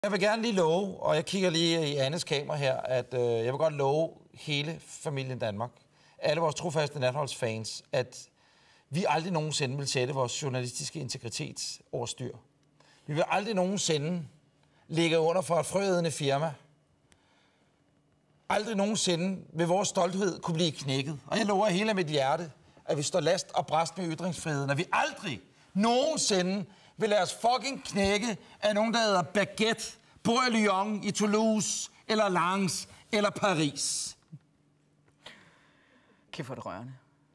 Jeg vil gerne lige love, og jeg kigger lige i Annes kamera her, at jeg vil godt love hele familien Danmark, alle vores trofaste natholdsfans, at vi aldrig nogensinde vil sætte vores journalistiske integritet over styr. Vi vil aldrig nogensinde ligge under for et frøædende firma. Aldrig nogensinde vil vores stolthed kunne blive knækket. Og jeg lover hele mit hjerte, at vi står last og bræst med ytringsfriheden, og vi aldrig nogensinde vil lade os fucking knække af nogen, der hedder Baguette, bor i Lyon, i Toulouse, eller Lens, eller Paris. Kæft for det rørende.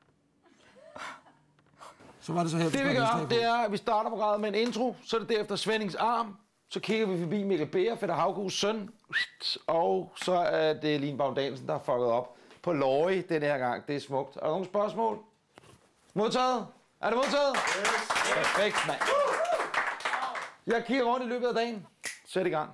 Så var det så her, det vi gør, det er, at vi starter programmet med en intro, så er det derefter Svennings arm, så kigger vi forbi Mikkel Beer, Fætter Havgus søn, og så er det Line Baum-Danielsen, der har fucket op på Løje den her gang. Det er smukt. Er der nogle spørgsmål? Modtaget? Er det modtaget? Yes. Perfekt, mand. Jeg kigger rundt i løbet af dagen. Sæt i gang.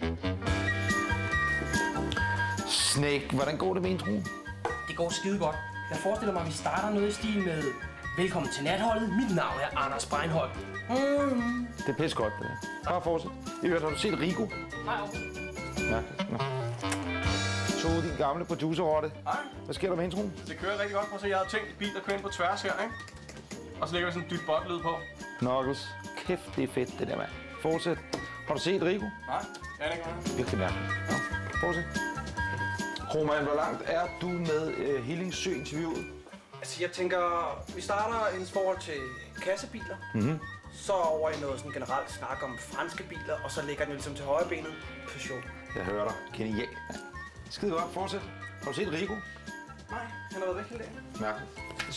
Snake, hvordan går det med introen? Det går skide godt. Jeg forestiller mig, at vi starter noget i stil med velkommen til natholdet. Mit navn er Anders Breinholt. Det er pisse godt, det der. Bare fortsæt. I hørte, har du set Rico? Nej, Mærkeligt. Nå. Tog din gamle producerrotte. Nej. Hvad sker der med introen? Det kører rigtig godt. Prøv at se, jeg havde tænkt bil, der kører ind på tværs her, ikke? Og så lægger vi sådan en dyt bot-lyd på. Knuckles. Kæft, det er fedt, det der, mand. Fortsæt. Har du set Rico? Nej, jeg er ikke med. Virkelig mærkeligt. Ja. Fortsæt. Roman, hvor langt er du med Hillingø-interviewet? Altså, jeg tænker, vi starter hendes forhold til kassebiler. Så over i noget sådan generelt snak om franske biler, og så ligger den ligesom til højre benet Peugeot. Jeg hører dig. Genial. Skide godt. Fortsæt. Har du set Rico? Nej, han har været væk hele dagen. Mærkeligt.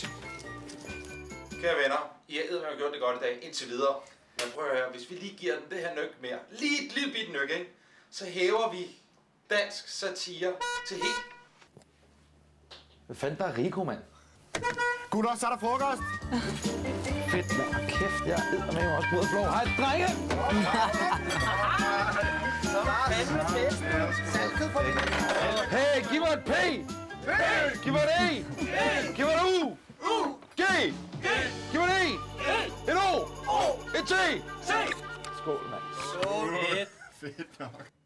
Kære venner, I har gjort det godt i dag, indtil videre. Men prøv at høre, hvis vi lige giver den det her nyk mere, lige et lille bit nyk, ikke? Så hæver vi dansk satire til helt... Hvad fanden der er Rico, mand? Gutter, så er der frokost! Fedt, mand. Kæft, jeg æder med mig også på blå. Hej, drenge! Hey, giv mig et P! Giv mig et E! Giv mig et U! G! Giv mig et E! Et O! Et T! Skål, mand. så lidt. Fedt nok.